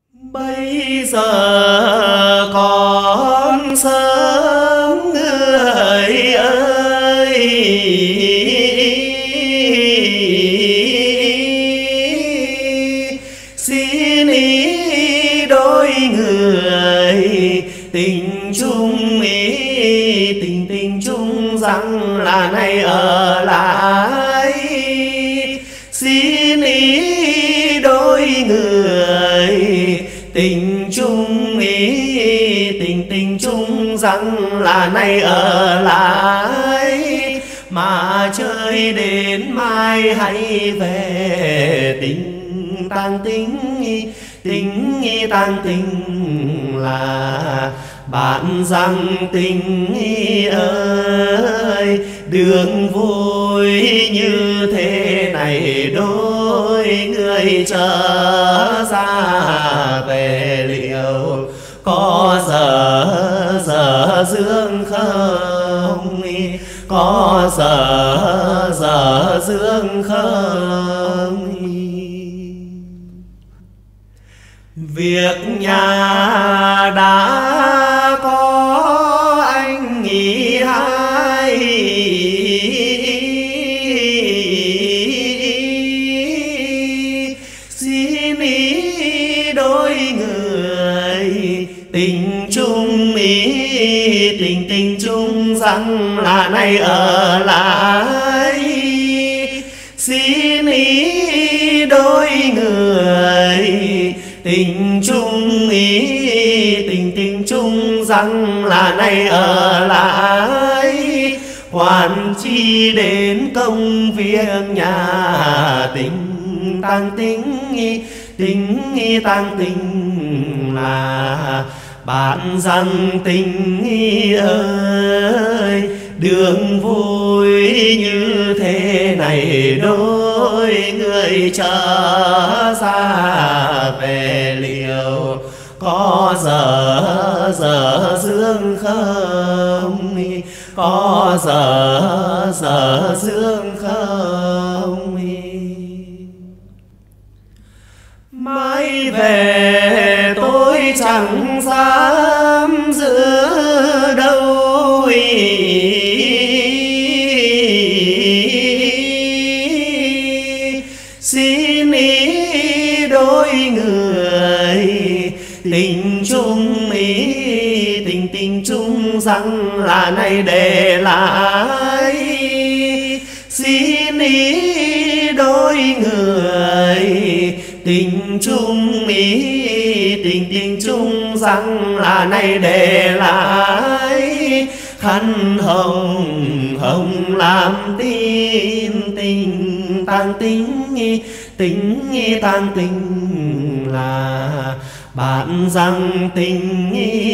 Bây giờ còn sớm người ơi, xin ý đôi người tình chung ý, tình chung rằng là này ở lại. Xin ý đôi người tình chung ý, tình chung rằng là này ở lại. Mà chơi đến mai hãy về, tình tang tình tang tình là bạn rằng tình ơi. Đường vui như thế này đôi người trở ra về, liệu có giờ dương không, có giờ dương không. Việc nhà đã có anh nghỉ hai, xin ý đôi người tình chung ý, tình chung rằng là này ở lại. Xin ý đôi người tình chung ý, tình chung rằng là này ở lại. Hoàn chi đến công việc nhà, tình tang tình tang tình là bạn rằng tình ơi. Đường vui như thế này đôi người trở ra về, liệu có giờ dương không, có giờ dương không. Mai về tôi chẳng dám giữ đâu, xin ý đôi người tình chung ý, tình chung rằng là này để lại. Xin ý đôi người tình chung ý, tình chung rằng là này để lại. Khăn hồng hồng làm tin, tình tang tình tang tình là bạn rằng tình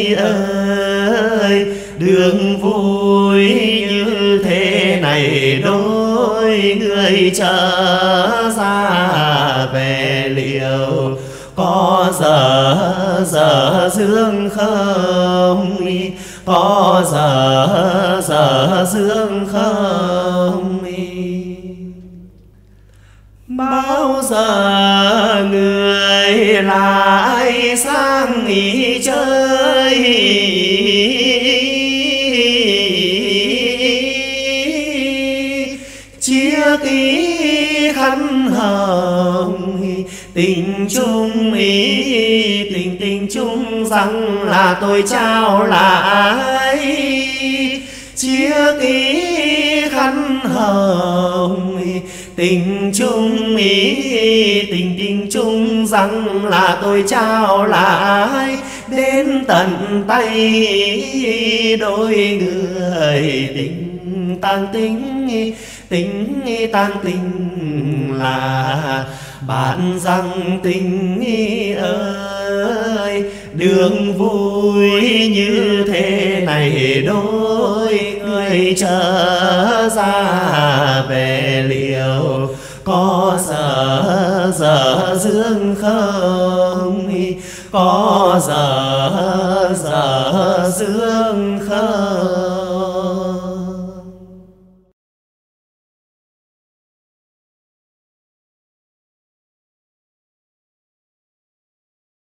ơi. Đường vui như thế này đôi người trở ra về, liệu có giờ dương không, có giờ dương không. Bao giờ người lại sang nghỉ chơi, chia ký khăn hồng tình chung ý, tình chung rằng là tôi trao lại. Chia ký khăn hồng tình chung ý, tình chung rằng là tôi trao lại. Đến tận tay đôi người tình tang tình tang tình là bạn rằng tình ơi. Đường vui như thế này đôi người trở ra về, liệu có giờ dương không, có giờ dương không.